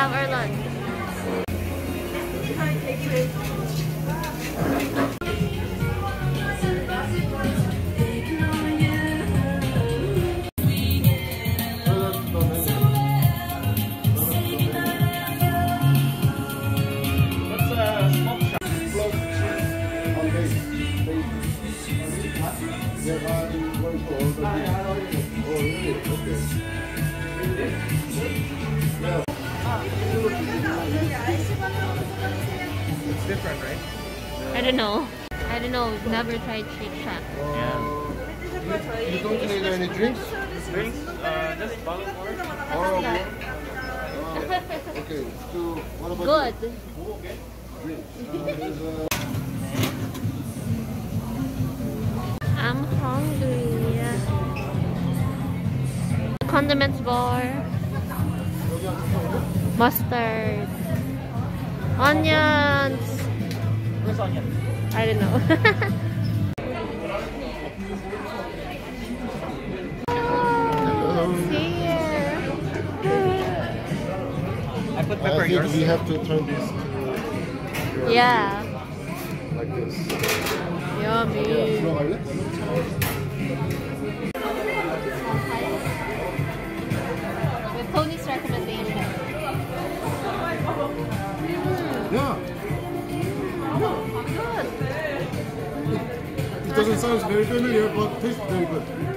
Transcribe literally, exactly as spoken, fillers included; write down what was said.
have our lunch. It's different, right? I don't know. I don't know. We've never tried Shake Shack. Yeah. You, you don't need any drinks? Drinks? Uh, just bottled water. Or okay. Oh, okay. So what about Good. You? Okay. Drinks. Uh, I'm hungry. Condiments bar. Mustard. Onions. Where's onion? I don't know. It's here. I put pepper. I think Yours? we have to turn this to your Yeah. like this. Yummy. With Tony's recommendation. Yeah. Good. It doesn't sound very familiar, but tastes very good.